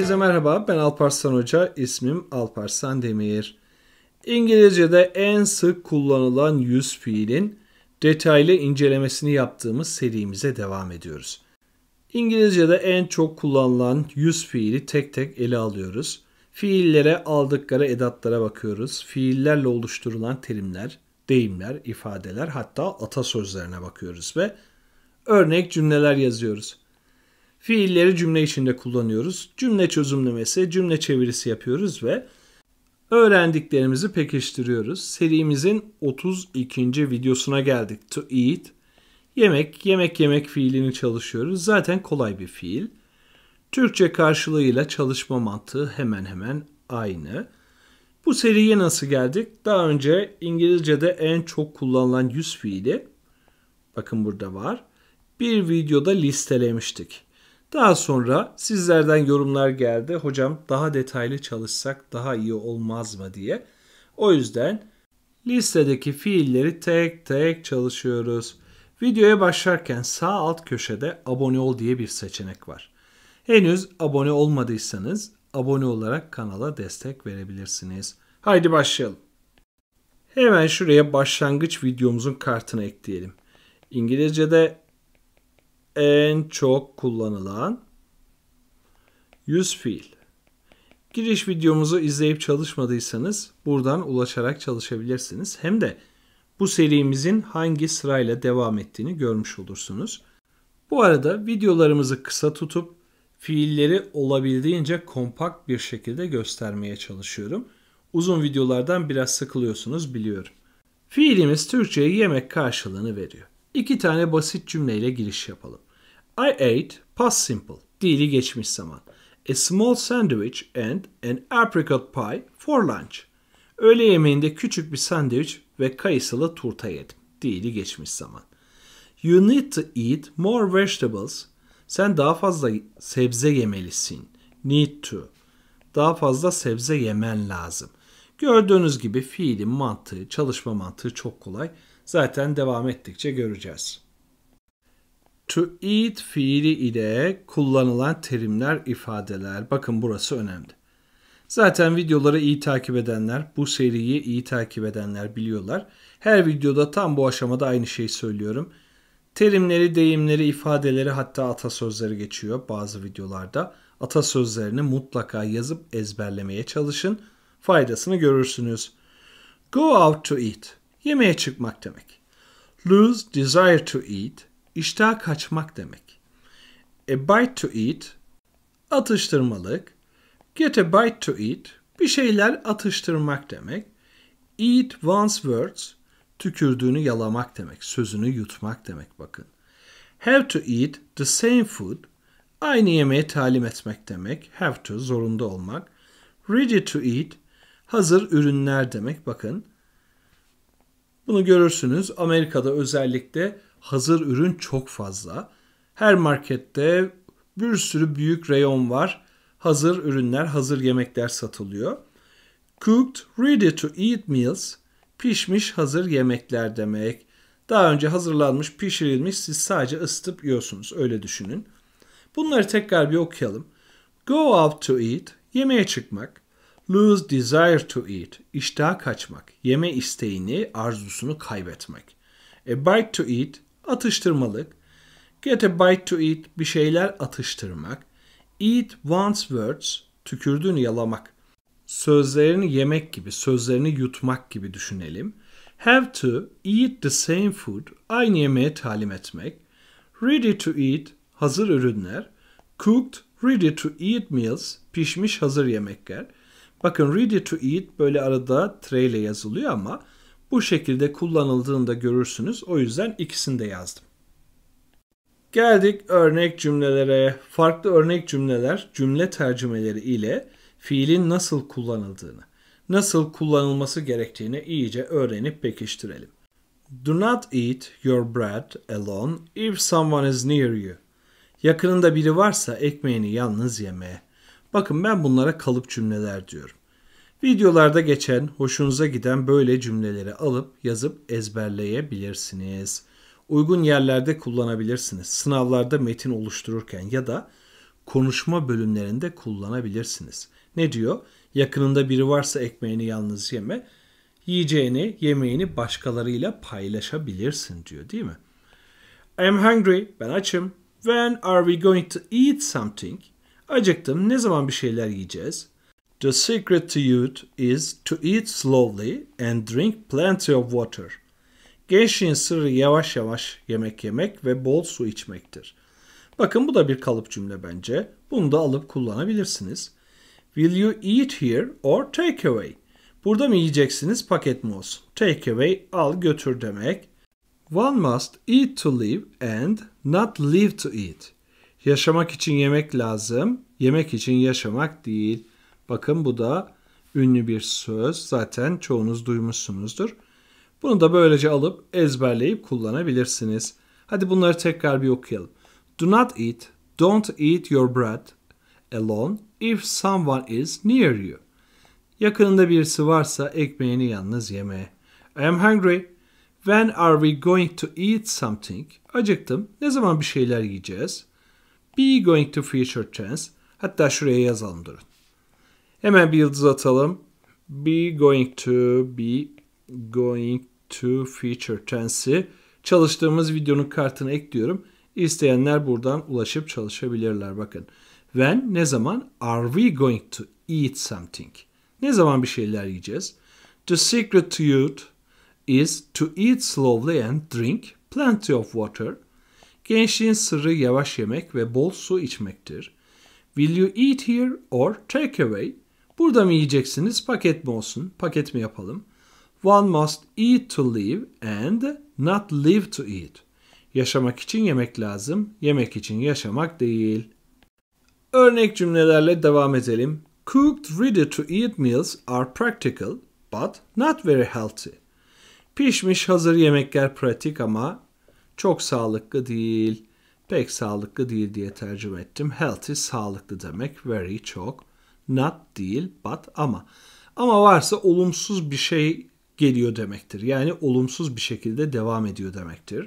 Herkese merhaba, ben Alparslan Hoca, ismim Alparslan Demir. İngilizce'de en sık kullanılan yüz fiilin detaylı incelemesini yaptığımız serimize devam ediyoruz. İngilizce'de en çok kullanılan yüz fiili tek tek ele alıyoruz. Fiillere, aldıkları edatlara bakıyoruz. Fiillerle oluşturulan terimler, deyimler, ifadeler, hatta atasözlerine bakıyoruz ve örnek cümleler yazıyoruz. Fiilleri cümle içinde kullanıyoruz. Cümle çözümlemesi, cümle çevirisi yapıyoruz ve öğrendiklerimizi pekiştiriyoruz. Serimizin 32. videosuna geldik. To eat. Yemek fiilini çalışıyoruz. Zaten kolay bir fiil. Türkçe karşılığıyla çalışma mantığı hemen hemen aynı. Bu seriye nasıl geldik? Daha önce İngilizce'de en çok kullanılan yüz fiili, bakın burada var, bir videoda listelemiştik. Daha sonra sizlerden yorumlar geldi. Hocam daha detaylı çalışsak daha iyi olmaz mı diye. O yüzden listedeki fiilleri tek tek çalışıyoruz. Videoya başlarken sağ alt köşede abone ol diye bir seçenek var. Henüz abone olmadıysanız abone olarak kanala destek verebilirsiniz. Haydi başlayalım. Hemen şuraya başlangıç videomuzun kartını ekleyelim. İngilizce'de en çok kullanılan yüz fiil. Giriş videomuzu izleyip çalışmadıysanız buradan ulaşarak çalışabilirsiniz. Hem de bu serimizin hangi sırayla devam ettiğini görmüş olursunuz. Bu arada videolarımızı kısa tutup fiilleri olabildiğince kompakt bir şekilde göstermeye çalışıyorum. Uzun videolardan biraz sıkılıyorsunuz biliyorum. Fiilimiz Türkçe'ye yemek karşılığını veriyor. İki tane basit cümleyle giriş yapalım. I ate, past simple, dili geçmiş zaman. A small sandwich and an apricot pie for lunch. Öğle yemeğinde küçük bir sandviç ve kayısılı turta yedim. Dili geçmiş zaman. You need to eat more vegetables. Sen daha fazla sebze yemelisin. Need to. Daha fazla sebze yemen lazım. Gördüğünüz gibi fiilin mantığı, çalışma mantığı çok kolay. Zaten devam ettikçe göreceğiz. To eat fiili ile kullanılan terimler, ifadeler. Bakın burası önemli. Zaten videoları iyi takip edenler, bu seriyi iyi takip edenler biliyorlar. Her videoda tam bu aşamada aynı şeyi söylüyorum. Terimleri, deyimleri, ifadeleri, hatta atasözleri geçiyor bazı videolarda. Atasözlerini mutlaka yazıp ezberlemeye çalışın. Faydasını görürsünüz. Go out to eat. Yemeğe çıkmak demek. Lose desire to eat. İştah kaçmak demek. A bite to eat. Atıştırmalık. Get a bite to eat. Bir şeyler atıştırmak demek. Eat one's words. Tükürdüğünü yalamak demek. Sözünü yutmak demek bakın. Have to eat the same food. Aynı yemeğe talim etmek demek. Have to, zorunda olmak. Ready to eat. Hazır ürünler demek bakın. Bunu görürsünüz. Amerika'da özellikle hazır ürün çok fazla. Her markette bir sürü büyük reyon var. Hazır ürünler, hazır yemekler satılıyor. Cooked, ready to eat meals. Pişmiş hazır yemekler demek. Daha önce hazırlanmış, pişirilmiş, siz sadece ısıtıp yiyorsunuz. Öyle düşünün. Bunları tekrar bir okuyalım. Go out to eat. Yemeğe çıkmak. Lose desire to eat. İştah kaçmak. Yeme isteğini, arzusunu kaybetmek. A bite to eat. Atıştırmalık. Get a bite to eat. Bir şeyler atıştırmak. Eat one's words. Tükürdüğünü yalamak. Sözlerini yemek gibi, sözlerini yutmak gibi düşünelim. Have to eat the same food. Aynı yemeğe talim etmek. Ready to eat. Hazır ürünler. Cooked, ready to eat meals. Pişmiş hazır yemekler. Bakın ready to eat böyle arada tire ile yazılıyor ama bu şekilde kullanıldığında görürsünüz. O yüzden ikisini de yazdım. Geldik örnek cümlelere. Farklı örnek cümleler, cümle tercümeleri ile fiilin nasıl kullanıldığını, nasıl kullanılması gerektiğini iyice öğrenip pekiştirelim. Do not eat your bread alone if someone is near you. Yakınında biri varsa ekmeğini yalnız yeme. Bakın ben bunlara kalıp cümleler diyorum. Videolarda geçen, hoşunuza giden böyle cümleleri alıp yazıp ezberleyebilirsiniz. Uygun yerlerde kullanabilirsiniz. Sınavlarda metin oluştururken ya da konuşma bölümlerinde kullanabilirsiniz. Ne diyor? Yakınında biri varsa ekmeğini yalnız yeme, yiyeceğini, yemeğini başkalarıyla paylaşabilirsin diyor, değil mi? I'm hungry, ben açım. When are we going to eat something? Acıktım, ne zaman bir şeyler yiyeceğiz? The secret to youth is to eat slowly and drink plenty of water. Gençliğin sırrı yavaş yavaş yemek yemek ve bol su içmektir. Bakın bu da bir kalıp cümle bence. Bunu da alıp kullanabilirsiniz. Will you eat here or take away? Burada mı yiyeceksiniz, paket mi olsun? Take away, al götür demek. One must eat to live and not live to eat. Yaşamak için yemek lazım, yemek için yaşamak değil. Bakın bu da ünlü bir söz. Zaten çoğunuz duymuşsunuzdur. Bunu da böylece alıp ezberleyip kullanabilirsiniz. Hadi bunları tekrar bir okuyalım. Do not eat, don't eat your bread alone if someone is near you. Yakınında birisi varsa ekmeğini yalnız yeme. I am hungry. When are we going to eat something? Acıktım. Ne zaman bir şeyler yiyeceğiz? Be going to future tense. Hatta şuraya yazalım, durun. Hemen bir yıldız atalım. Be going to future tense'i çalıştığımız videonun kartına ekliyorum. İsteyenler buradan ulaşıp çalışabilirler. Bakın. When, ne zaman? Are we going to eat something? Ne zaman bir şeyler yiyeceğiz? The secret to youth is to eat slowly and drink plenty of water. Gençliğin sırrı yavaş yemek ve bol su içmektir. Will you eat here or take away? Burada mı yiyeceksiniz, paket mi olsun? Paket mi yapalım? One must eat to live and not live to eat. Yaşamak için yemek lazım, yemek için yaşamak değil. Örnek cümlelerle devam edelim. Cooked, ready to eat meals are practical but not very healthy. Pişmiş hazır yemekler pratik ama çok sağlıklı değil. Pek sağlıklı değil diye tercüme ettim. Healthy sağlıklı demek. Very çok. Not değil, but ama. Ama varsa olumsuz bir şey geliyor demektir. Yani olumsuz bir şekilde devam ediyor demektir.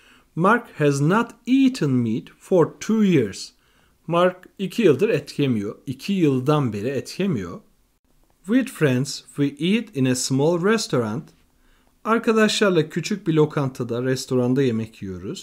Mark has not eaten meat for 2 years. Mark 2 yıldır et yemiyor. 2 yıldan beri et yemiyor. With friends, we eat in a small restaurant. Arkadaşlarla küçük bir lokantada, restoranda yemek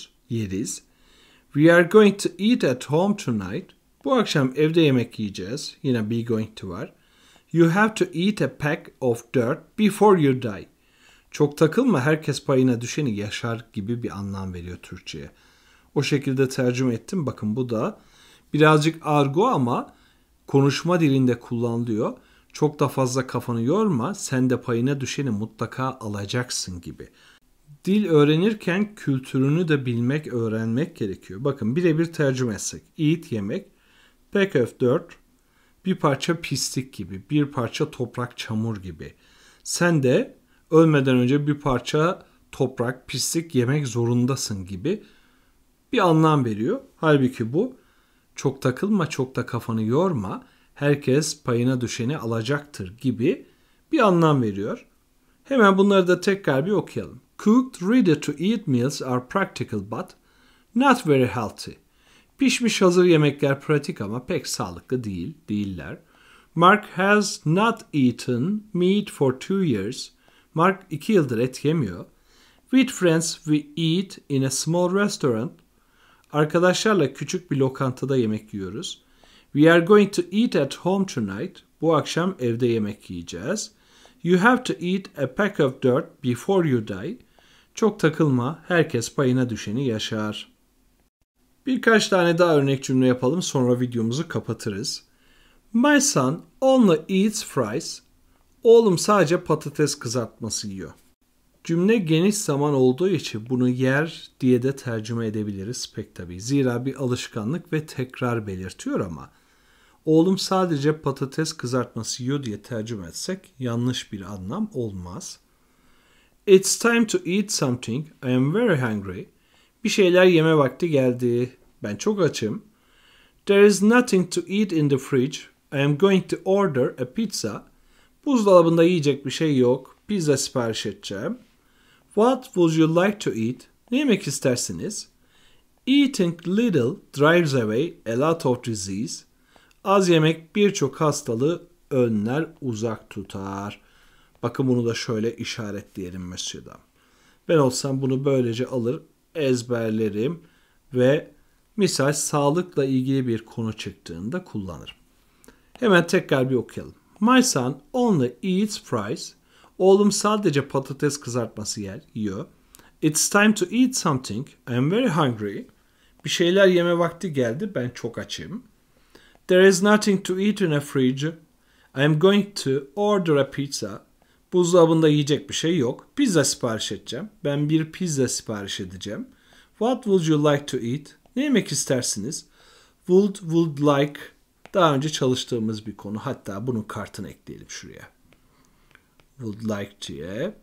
yeriz. We are going to eat at home tonight. Bu akşam evde yemek yiyeceğiz. Yine be going to var. You have to eat a pack of dirt before you die. Çok takılma, herkes payına düşeni yaşar gibi bir anlam veriyor Türkçe'ye. O şekilde tercüme ettim. Bakın bu da birazcık argo ama konuşma dilinde kullanılıyor. Çok da fazla kafanı yorma, sen de payına düşeni mutlaka alacaksın gibi. Dil öğrenirken kültürünü de bilmek, öğrenmek gerekiyor. Bakın birebir tercüme etsek. Eat yemek, pack of dirt, bir parça pislik gibi, bir parça toprak, çamur gibi. Sen de ölmeden önce bir parça toprak, pislik yemek zorundasın gibi bir anlam veriyor. Halbuki bu çok takılma, çok da kafanı yorma, herkes payına düşeni alacaktır gibi bir anlam veriyor. Hemen bunları da tekrar bir okuyalım. Cooked, ready to eat meals are practical but not very healthy. Pişmiş hazır yemekler pratik ama pek sağlıklı değiller. Mark has not eaten meat for 2 years. Mark 2 yıldır et yemiyor. With friends we eat in a small restaurant. Arkadaşlarla küçük bir lokantada yemek yiyoruz. We are going to eat at home tonight. Bu akşam evde yemek yiyeceğiz. You have to eat a pack of dirt before you die. Çok takılma, herkes payına düşeni yaşar. Birkaç tane daha örnek cümle yapalım, sonra videomuzu kapatırız. My son only eats fries. Oğlum sadece patates kızartması yiyor. Cümle geniş zaman olduğu için bunu yer diye de tercüme edebiliriz pek tabii. Zira bir alışkanlık ve tekrar belirtiyor ama oğlum sadece patates kızartması yiyor diye tercüme etsek yanlış bir anlam olmaz. It's time to eat something. I am very hungry. Bir şeyler yeme vakti geldi. Ben çok açım. There is nothing to eat in the fridge. I am going to order a pizza. Buzdolabında yiyecek bir şey yok. Pizza sipariş edeceğim. What would you like to eat? Ne yemek istersiniz? Eating little drives away a lot of disease. Az yemek birçok hastalığı önler, uzak tutar. Bakın bunu da şöyle işaretleyelim mesela. Ben olsam bunu böylece alır, ezberlerim ve misal sağlıkla ilgili bir konu çıktığında kullanırım. Hemen tekrar bir okuyalım. My son only eats fries. Oğlum sadece patates kızartması yiyor. It's time to eat something. I'm very hungry. Bir şeyler yeme vakti geldi. Ben çok açım. There is nothing to eat in a fridge. I'm going to order a pizza. Buzdolabında yiyecek bir şey yok. Pizza sipariş edeceğim. Ben bir pizza sipariş edeceğim. What would you like to eat? Ne yemek istersiniz? Would like. Daha önce çalıştığımız bir konu. Hatta bunun kartını ekleyelim şuraya. Would like diye.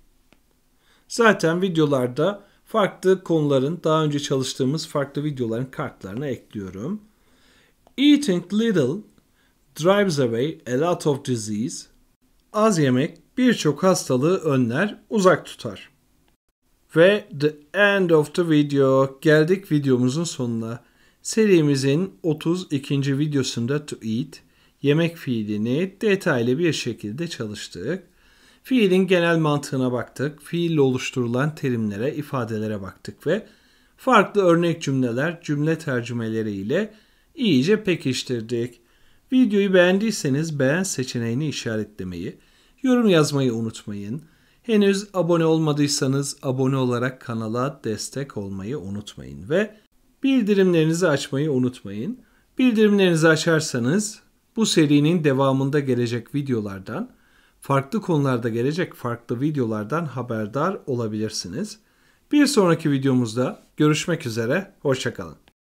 Zaten videolarda farklı konuların, daha önce çalıştığımız farklı videoların kartlarına ekliyorum. Eating little drives away a lot of disease. Az yemek birçok hastalığı önler, uzak tutar. Ve the end of the video. Geldik videomuzun sonuna. Serimizin 32. videosunda to eat, yemek fiilini detaylı bir şekilde çalıştık. Fiilin genel mantığına baktık, fiille oluşturulan terimlere, ifadelere baktık ve farklı örnek cümleler, cümle tercümeleri ile iyice pekiştirdik. Videoyu beğendiyseniz beğen seçeneğini işaretlemeyi, yorum yazmayı unutmayın. Henüz abone olmadıysanız abone olarak kanala destek olmayı unutmayın ve bildirimlerinizi açmayı unutmayın. Bildirimlerinizi açarsanız bu serinin devamında gelecek videolardan, farklı konularda gelecek farklı videolardan haberdar olabilirsiniz. Bir sonraki videomuzda görüşmek üzere, hoşça kalın.